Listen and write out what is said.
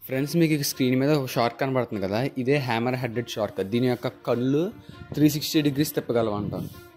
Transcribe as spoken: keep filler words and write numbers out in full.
Friends, మీకు screen మీద ఒక షార్క్ కనబడుతుంది కదా, ఇదే హ్యామర్ హెడెడ్ షార్క్. దీని యొక్క కళ్ళు త్రీ సిక్స్టీ డిగ్రీస్ తిప్పగలవంట.